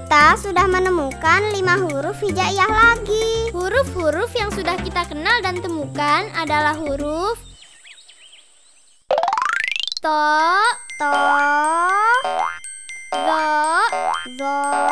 kita sudah menemukan 5 huruf hijaiyah lagi. Huruf-huruf yang sudah kita kenal dan temukan adalah huruf to, To, zo, zo,